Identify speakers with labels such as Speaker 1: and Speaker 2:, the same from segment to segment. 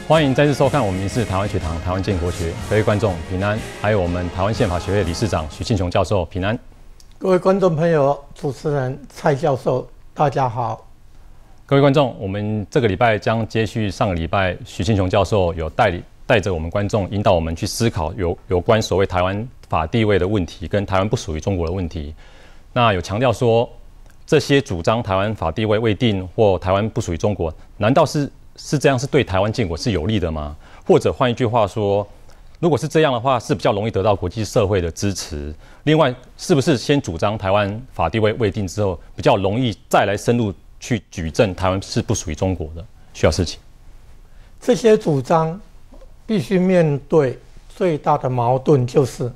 Speaker 1: 欢迎再次收看我们民视台湾学堂台湾建国学，各位观众平安，还有我们台湾宪法学会理事长许庆雄教授平安。
Speaker 2: 各位观众朋友，主持人蔡教授，大家好。
Speaker 1: 各位观众，我们这个礼拜将接续上个礼拜许庆雄教授有带着我们观众引导我们去思考有关所谓台湾法地位的问题跟台湾不属于中国的问题。那有强调说，这些主张台湾法地位未定或台湾不属于中国，难道是这样是对台湾建国是有利的吗？或者换一句话说，如果是这样的话，是比较容易得到国际社会的支持。另外，是不是先主张台湾法地位未定之后，比较容易再来深入去举证台湾是不属于中国的？需要事情。
Speaker 2: 这些主张必须面对最大的矛盾，就是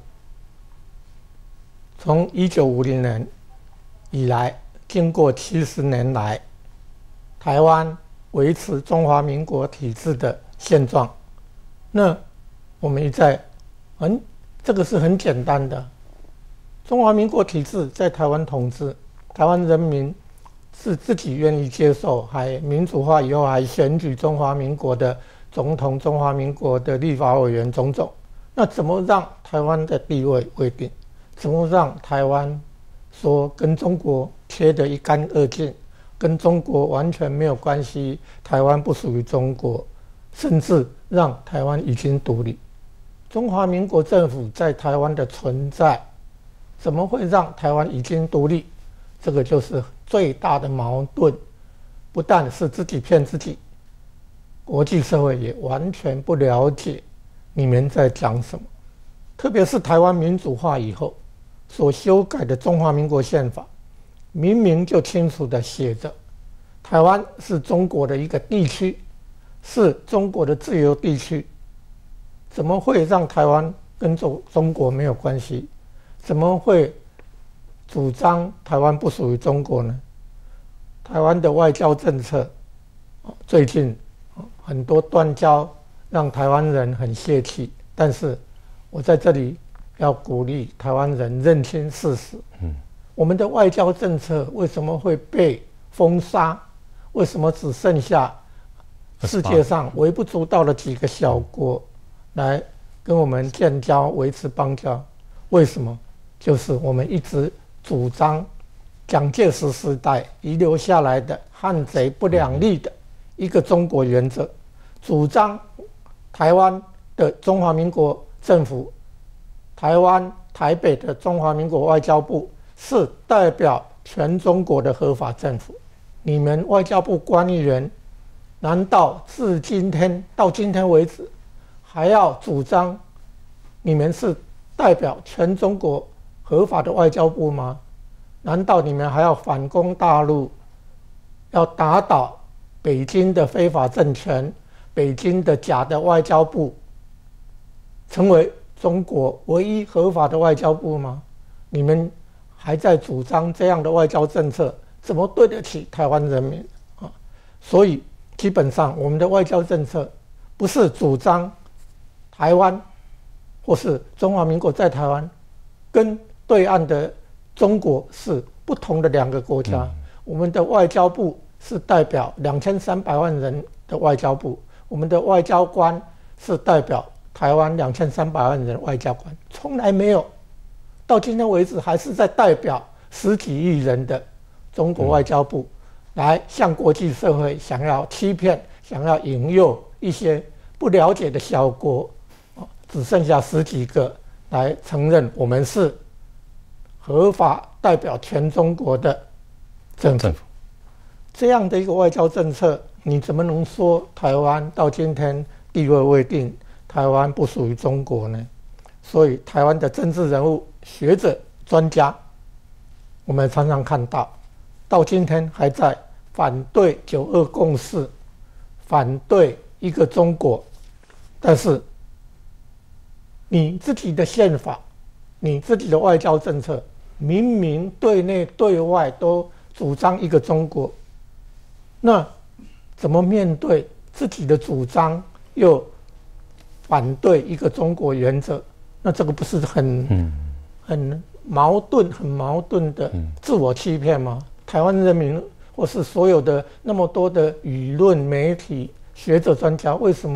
Speaker 2: 从1950年以来，经过70年来，台湾维持中华民国体制的现状。那我们一再这个是很简单的，中华民国体制在台湾统治，台湾人民是自己愿意接受，还民主化以后还选举中华民国的总统、中华民国的立法委员种种。那怎么让台湾的地位未定？怎么让台湾说跟中国切得一干二净？跟中国完全没有关系，台湾不属于中国，甚至让台湾已经独立。中华民国政府在台湾的存在，怎么会让台湾已经独立？这个就是最大的矛盾。不但是自己骗自己，国际社会也完全不了解你们在讲什么。特别是台湾民主化以后所修改的中华民国宪法，明明就清楚地写着，台湾是中国的一个地区，是中国的自由地区，怎么会让台湾跟中国没有关系？怎么会主张台湾不属于中国呢？台湾的外交政策最近很多断交，让台湾人很泄气。但是我在这里要鼓励台湾人认清事实。我们的外交政策为什么会被封杀？为什么只剩下世界上微不足道的几个小国来跟我们建交、维持邦交？为什么？就是我们一直主张蒋介石时代遗留下来的汉贼不两立的一个中国原则，主张台湾的中华民国政府，台湾台北的中华民国外交部是代表全中国的合法政府。你们外交部官员难道到今天为止还要主张你们是代表全中国合法的外交部吗？难道你们还要反攻大陆，要打倒北京的非法政权，北京的假的外交部，成为中国唯一合法的外交部吗？你们还在主张这样的外交政策，怎么对得起台湾人民啊？所以基本上我们的外交政策不是主张台湾或是中华民国在台湾跟对岸的中国是不同的两个国家。我们的外交部是代表2300万人的外交部，我们的外交官是代表台湾2300万人的外交官，从来没有，到今天为止还是在代表10几亿人的中国外交部来向国际社会想要欺骗、想要引诱一些不了解的小国，只剩下10几个来承认我们是合法代表全中国的政府。这样的一个外交政策，你怎么能说台湾到今天地位未定，台湾不属于中国呢？所以台湾的政治人物、学者、专家，我们常常看到今天还在反对9·2共识，反对一个中国。但是你自己的宪法，你自己的外交政策，明明对内对外都主张一个中国，那怎么面对自己的主张又反对一个中国原则？那这个不是很矛盾的自我欺骗吗？台湾人民或是所有的那么多的舆论媒体学者专家，为什么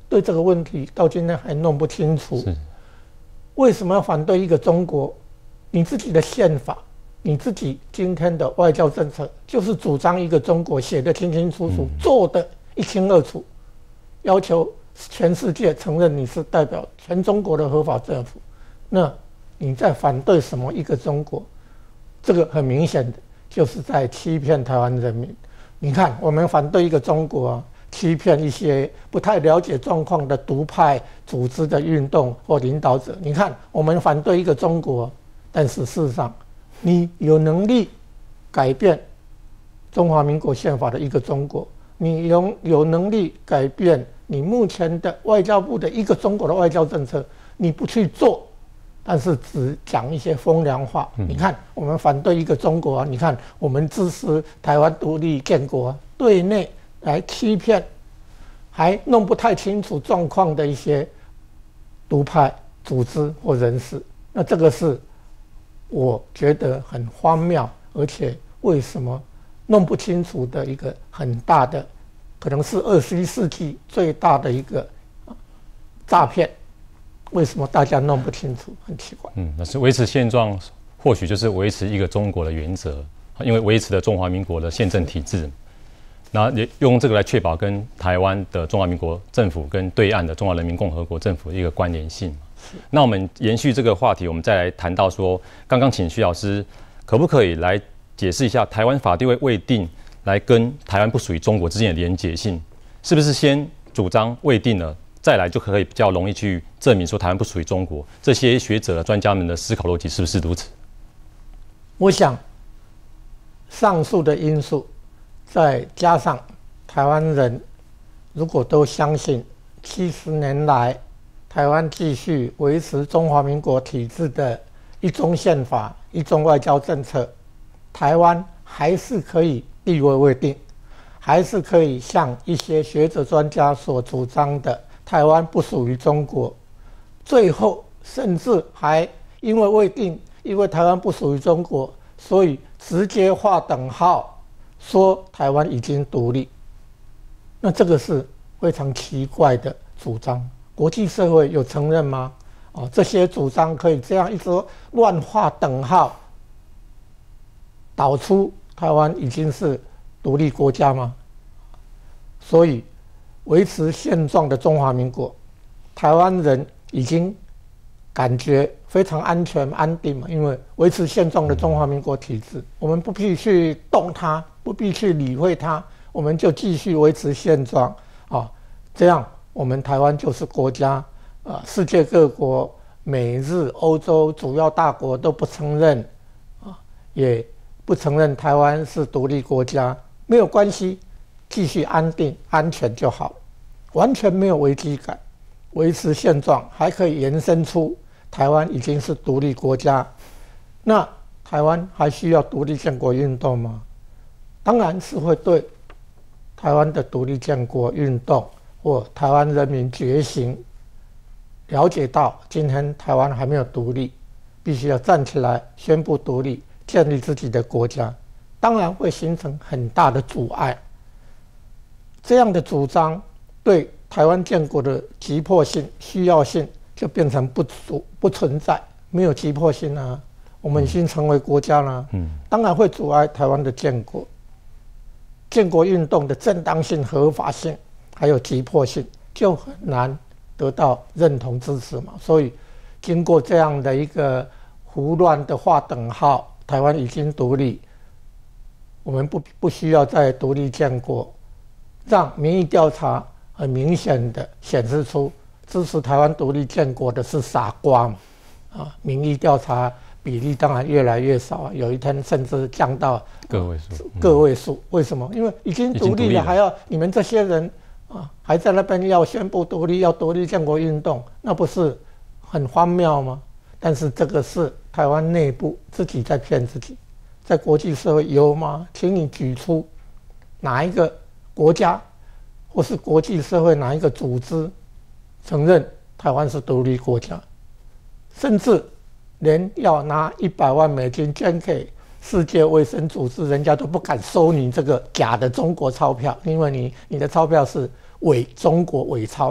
Speaker 2: 对这个问题到今天还弄不清楚。为什么要反对一个中国？你自己的宪法，你自己今天的外交政策，就是主张一个中国，写得清清楚楚，做得一清二楚，要求全世界承认你是代表全中国的合法政府。那你在反对什么一个中国？这个很明显的就是在欺骗台湾人民。你看，我们反对一个中国啊，欺骗一些不太了解状况的独派组织的运动或领导者。你看，我们反对一个中国，但是事实上，你有能力改变中华民国宪法的一个中国，你有能力改变你目前的外交部的一个中国的外交政策，你不去做，但是只讲一些风凉话。你看，我们反对一个中国啊，你看我们支持台湾独立建国啊，对内来欺骗还弄不太清楚状况的一些独派组织或人士。那这个是我觉得很荒谬，而且为什么弄不清楚的一个很大的，可能是21世纪最大的一个诈骗。为什么大家弄不清楚？很奇怪。
Speaker 1: 那是维持现状，或许就是维持一个中国的原则，因为维持了中华民国的宪政体制，那也用这个来确保跟台湾的中华民国政府跟对岸的中华人民共和国政府的一个关联性。那我们延续这个话题，我们再来谈到说，刚刚请徐老师可不可以来解释一下台湾法地位未定，来跟台湾不属于中国之间的连结性，是不是先主张未定了，再来就可以比较容易去证明说台湾不属于中国？这些学者专家们的思考逻辑是不是如此？
Speaker 2: 我想，上述的因素，再加上台湾人如果都相信70年来台湾继续维持中华民国体制的一中宪法、一中外交政策，台湾还是可以地位未定，还是可以像一些学者专家所主张的，台湾不属于中国。最后甚至还因为未定，因为台湾不属于中国，所以直接划等号，说台湾已经独立。那这个是非常奇怪的主张。国际社会有承认吗？这些主张可以这样一直乱画等号，导出台湾已经是独立国家吗？所以，维持现状的中华民国，台湾人已经感觉非常安全安定嘛，因为维持现状的中华民国体制，我们不必去动它，不必去理会它，我们就继续维持现状啊，这样。我们台湾就是国家，世界各国、美日、欧洲主要大国都不承认，也不承认台湾是独立国家，没有关系，继续安定、安全就好，完全没有危机感，维持现状，还可以延伸出台湾已经是独立国家。那台湾还需要独立建国运动吗？当然是会对台湾的独立建国运动。或台湾人民觉醒，了解到今天台湾还没有独立，必须要站起来宣布独立，建立自己的国家，当然会形成很大的阻碍。这样的主张对台湾建国的急迫性、需要性就变成不存在，没有急迫性啊，我们已经成为国家了，当然会阻碍台湾的建国。建国运动的正当性、合法性。还有急迫性，就很难得到认同支持嘛。所以，经过这样的一个胡乱的划等号，台湾已经独立，我们不需要再独立建国，让民意调查很明显的显示出支持台湾独立建国的是傻瓜嘛。民意调查比例当然越来越少，有一天甚至降到个位数。为什么？因为已经独立了，还要你们这些人。还在那边要宣布独立，要独立建国运动，那不是很荒谬吗？但是这个是台湾内部自己在骗自己，在国际社会有吗？请你举出哪一个国家或是国际社会哪一个组织承认台湾是独立国家，甚至连要拿100万美金捐给世界卫生组织，人家都不敢收你这个假的中国钞票，因为你的钞票是中国伪钞嘛。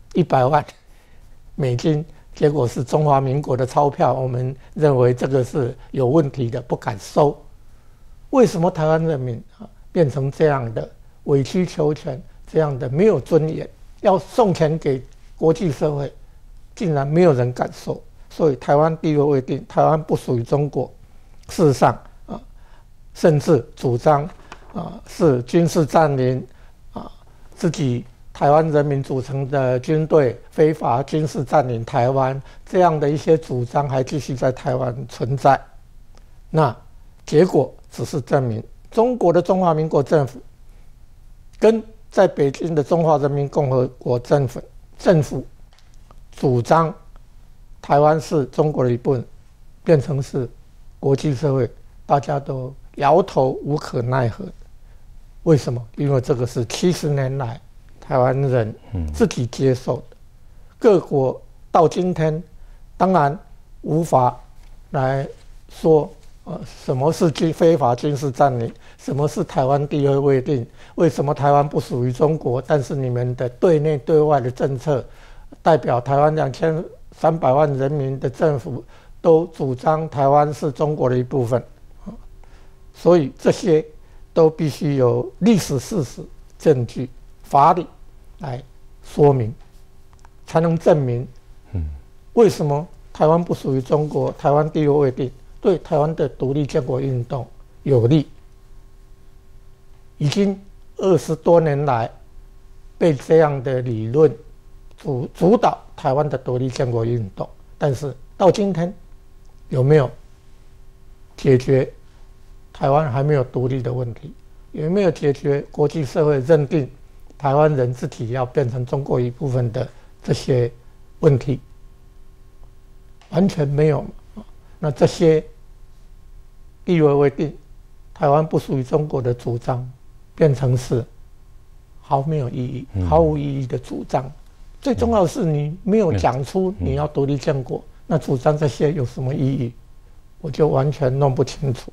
Speaker 2: $100万，结果是中华民国的钞票，我们认为这个是有问题的，不敢收。为什么台湾人民变成这样的委曲求全，这样的没有尊严？要送钱给国际社会，竟然没有人敢收。所以台湾地位未定，台湾不属于中国。事实上甚至主张是军事占领自己台湾人民组成的军队非法军事占领台湾，这样的一些主张还继续在台湾存在。那结果只是证明中国的中华民国政府跟在北京的中华人民共和国政府主张台湾是中国的一部分，变成是国际社会大家都摇头无可奈何。为什么？因为这个是70年来台湾人自己接受的。各国到今天当然无法来说什么是非法军事占领，什么是台湾地位未定，为什么台湾不属于中国？但是你们的对内对外的政策，代表台湾2300万人民的政府都主张台湾是中国的一部分，所以这些都必须有历史事实、证据、法理来说明，才能证明为什么台湾不属于中国，台湾地位未定，对台湾的独立建国运动有利。已经20多年来被这样的理论主导台湾的独立建国运动，但是到今天有没有解决台湾还没有独立的问题？有没有解决国际社会认定台湾人自己要变成中国一部分的这些问题？完全没有。那这些地位未定，台湾不属于中国的主张，变成是毫没有意义、毫无意义的主张。最重要的是，你没有讲出你要独立建国，那主张这些有什么意义？我就完全弄不清楚。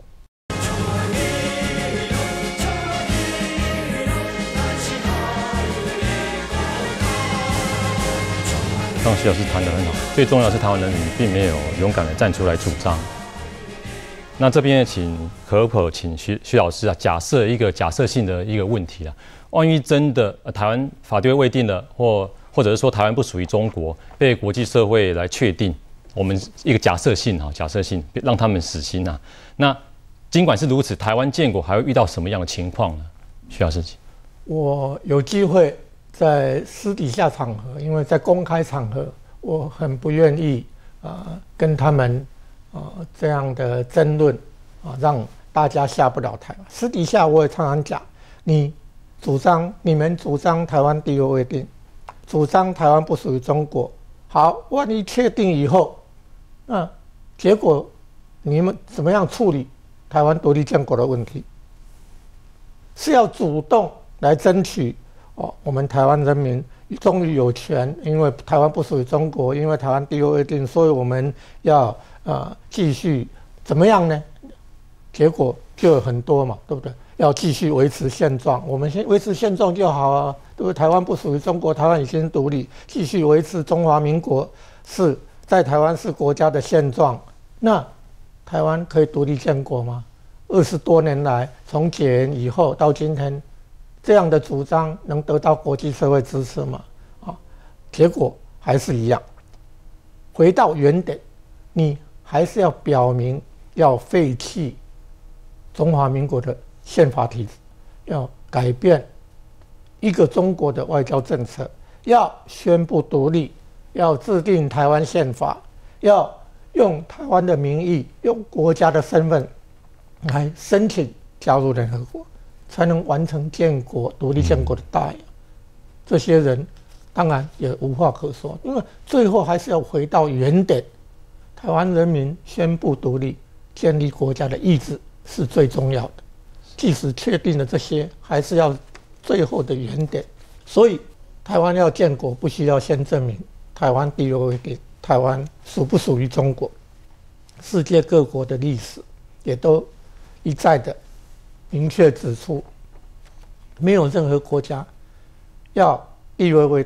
Speaker 1: 刚刚徐老师谈得很好，最重要的是台湾人民并没有勇敢的站出来主张。那这边请可否请徐老师假设一个假设性的一个问题万一真的台湾法地位未定了，或者是说台湾不属于中国，被国际社会来确定，我们一个假设性让他们死心那尽管是如此，台湾建国还会遇到什么样的情况呢？徐老师，
Speaker 2: 我有机会在私底下场合，因为在公开场合，我很不愿意跟他们这样的争论让大家下不了台。私底下我也常常讲，你们主张台湾地位未定，主张台湾不属于中国，好，万一确定以后，那结果你们怎么样处理台湾独立建国的问题？是要主动来争取我们台湾人民终于有权，因为台湾不属于中国，因为台湾地位未定，所以我们要继续怎么样呢？结果就有很多嘛，对不对？要继续维持现状，我们先维持现状就好啊，对不对？台湾不属于中国，台湾已经独立，继续维持中华民国是在台湾是国家的现状，那台湾可以独立建国吗？20多年来，从解严以后到今天，这样的主张能得到国际社会支持吗？结果还是一样，回到原点，你还是要表明要废弃中华民国的宪法体制，要改变一个中国的外交政策，要宣布独立，要制定台湾宪法，要用台湾的名义，用国家的身份来申请加入联合国，才能完成独立建国的大业。这些人当然也无话可说，因为最后还是要回到原点，台湾人民宣布独立，建立国家的意志是最重要的。即使确定了这些，还是要最后的原点。所以台湾要建国，不需要先证明台湾地位未定，台湾属不属于中国。世界各国的历史也都一再的明确指出，没有任何国家要地位未定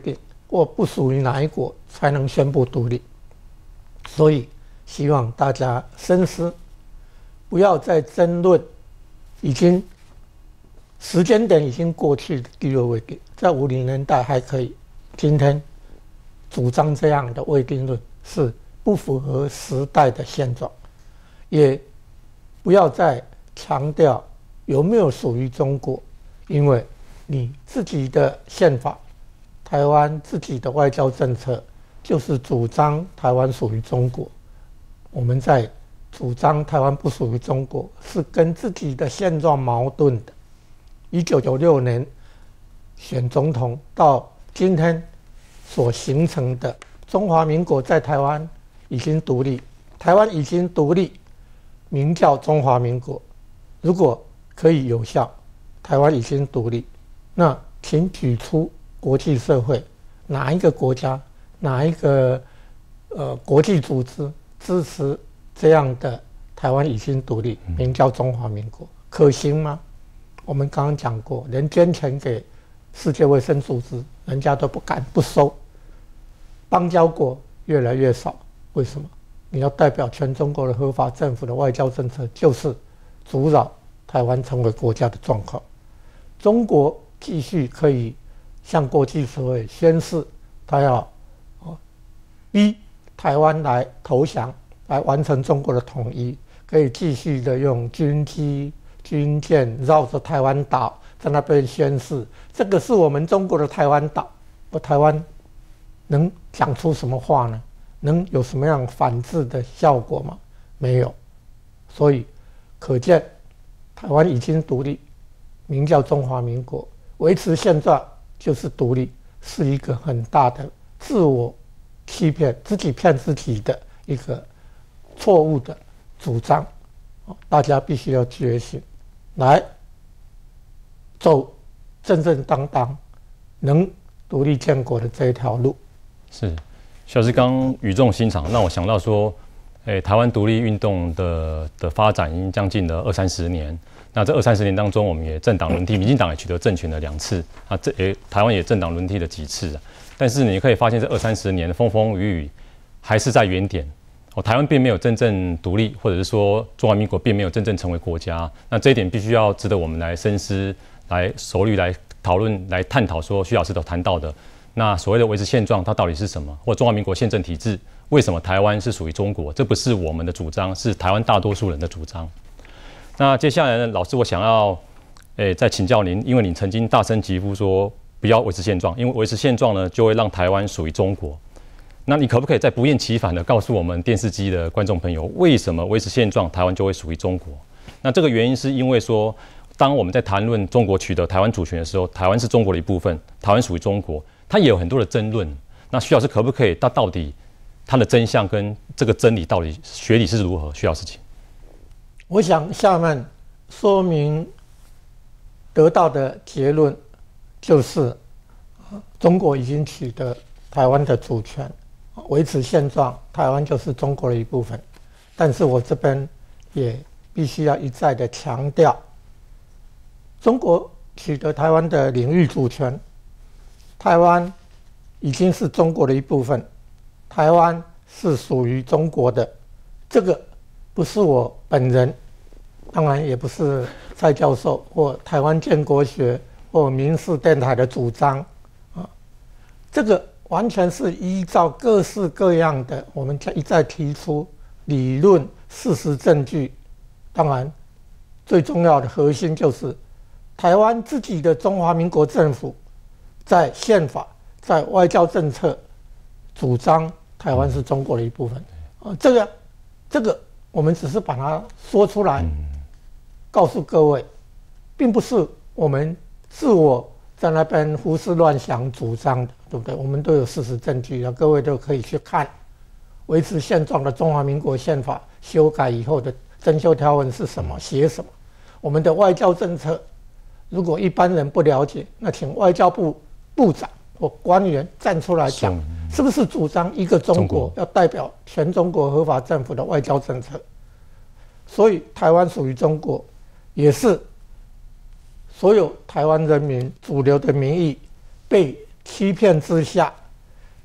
Speaker 2: 或不属于哪一国才能宣布独立。所以希望大家深思，不要再争论已经时间点已经过去的第二位定，在50年代还可以，今天主张这样的未定论是不符合时代的现状，也不要再强调有没有属于中国，因为你自己的宪法，台湾自己的外交政策就是主张台湾属于中国。我们在主张台湾不属于中国，是跟自己的现状矛盾的。1996年选总统到今天所形成的中华民国在台湾已经独立，台湾已经独立，名叫中华民国。如果可以有效，台湾已经独立，那请举出国际社会哪一个国家、哪一个国际组织支持这样的台湾已经独立，名叫中华民国，可行吗？我们刚刚讲过，连捐钱给世界卫生组织，人家都不敢不收。邦交国越来越少，为什么？你要代表全中国的合法政府的外交政策，就是阻扰台湾成为国家的状况。中国继续可以向国际社会宣示，他要逼台湾来投降，来完成中国的统一，可以继续的用军机、军舰绕着台湾岛在那边宣示，这个是我们中国的台湾岛。台湾能讲出什么话呢？能有什么样反制的效果吗？没有。所以可见台湾已经独立，名叫中华民国，维持现状就是独立，是一个很大的自我欺骗、自己骗自己的一个错误的主张。大家必须要觉醒，来走正正当当能独立建国的这一条路。
Speaker 1: 是，徐老师刚语重心长，让我想到说，台湾独立运动的发展已经将近了20-30年。那这20-30年当中，我们也政党轮替，民进党也取得政权了2次啊，台湾也政党轮替了几次啊。但是你可以发现，这20-30年的风风雨雨还是在原点。台湾并没有真正独立，或者是说中华民国并没有真正成为国家。那这一点必须要值得我们来深思、来熟虑、来讨论、来探讨。说徐老师都谈到的，那所谓的维持现状，它到底是什么？或中华民国宪政体制，为什么台湾是属于中国？这不是我们的主张，是台湾大多数人的主张。那接下来呢，老师，我想要再请教您，因为你曾经大声疾呼说不要维持现状，因为维持现状呢，就会让台湾属于中国。那你可不可以再不厌其烦的告诉我们电视机的观众朋友，为什么维持现状，台湾就会属于中国？那这个原因是因为说，当我们在谈论中国取得台湾主权的时候，台湾是中国的一部分，台湾属于中国，它也有很多的争论。那徐老师可不可以，它到底它的真相跟这个真理到底学理是如何？徐老师请。
Speaker 2: 我想下面说明得到的结论就是，中国已经取得台湾的主权。维持现状，台湾就是中国的一部分。但是我这边也必须要一再的强调，中国取得台湾的领域主权，台湾已经是中国的一部分，台湾是属于中国的。这个不是我本人，当然也不是蔡教授或台湾建国学或民视电台的主张啊，这个完全是依照各式各样的，我们一再提出理论、事实、证据。当然，最重要的核心就是台湾自己的中华民国政府在宪法、在外交政策主张台湾是中国的一部分。这个我们只是把它说出来，告诉各位，并不是我们自我在那边胡思乱想主张的，对不对？我们都有事实证据的，各位都可以去看维持现状的中华民国宪法修改以后的增修条文是什么，写什么。我们的外交政策，如果一般人不了解，那请外交部部长或官员站出来讲，是不是主张一个中国要代表全中国合法政府的外交政策？所以台湾属于中国，也是所有台湾人民主流的民意被欺骗之下，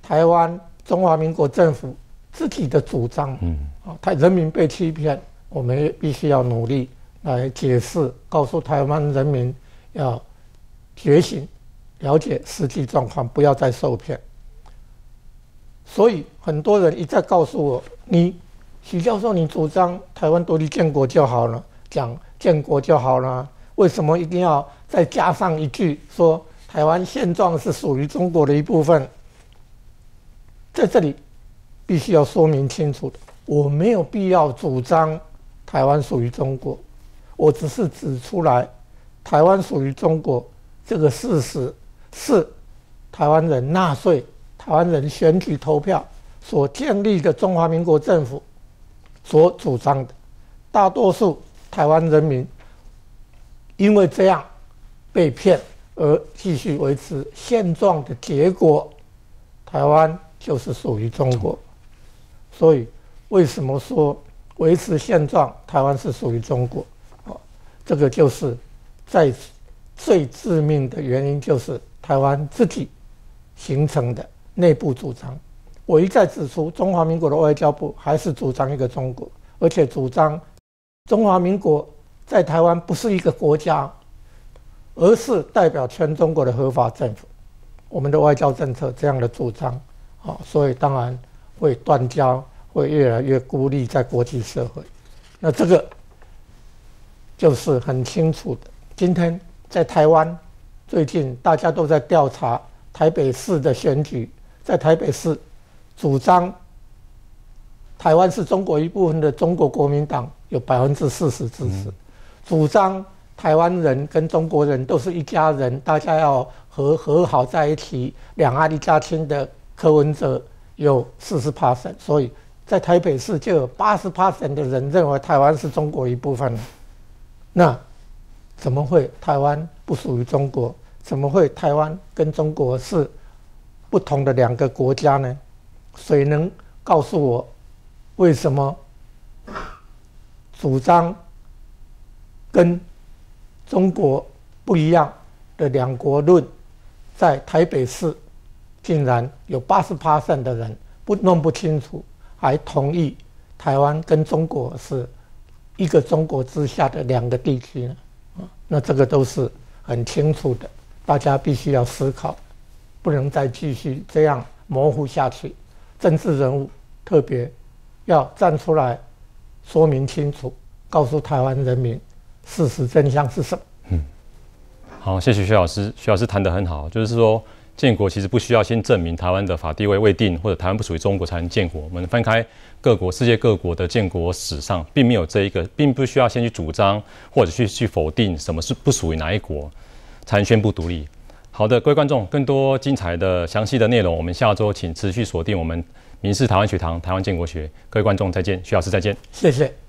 Speaker 2: 台湾中华民国政府自己的主张，人民被欺骗，我们也必须要努力来解释，告诉台湾人民要觉醒，了解实际状况，不要再受骗。所以很多人一再告诉我，许教授，你主张台湾独立建国就好了，讲建国就好了，为什么一定要再加上一句说台湾现状是属于中国的一部分？在这里必须要说明清楚的，我没有必要主张台湾属于中国，我只是指出来台湾属于中国这个事实是台湾人纳税、台湾人选举投票所建立的中华民国政府所主张的。大多数台湾人民因为这样被骗而继续维持现状的结果，台湾就是属于中国。所以为什么说维持现状，台湾是属于中国？这个就是在最致命的原因，就是台湾自己形成的内部主张。我一再指出，中华民国的外交部还是主张一个中国，而且主张中华民国在台湾不是一个国家，而是代表全中国的合法政府。我们的外交政策这样的主张，所以当然会断交，会越来越孤立在国际社会。那这个就是很清楚的。今天在台湾，最近大家都在调查台北市的选举，在台北市主张台湾是中国一部分的中国国民党有40%支持，主张台湾人跟中国人都是一家人，大家要和好在一起，两岸一家亲的柯文哲有40%，所以在台北市就有80%的人认为台湾是中国一部分。那怎么会台湾不属于中国？怎么会台湾跟中国是不同的两个国家呢？谁能告诉我为什么主张跟中国不一样的两国论，在台北市竟然有80%的人弄不清楚，还同意台湾跟中国是一个中国之下的两个地区呢？那这个都是很清楚的，大家必须要思考，不能再继续这样模糊下去。政治人物特别要站出来说明清楚，告诉台湾人民事实真相是什么。
Speaker 1: 好，谢谢徐老师。徐老师谈得很好，就是说建国其实不需要先证明台湾的法地位未定，或者台湾不属于中国才能建国。我们翻开世界各国的建国史上，并没有这一个，并不需要先去主张或者去否定什么是不属于哪一国，才能宣布独立。好的，各位观众，更多精彩的详细的内容，我们下周请持续锁定我们民视台湾学堂台湾建国学。各位观众再见，徐老师再见，
Speaker 2: 谢谢。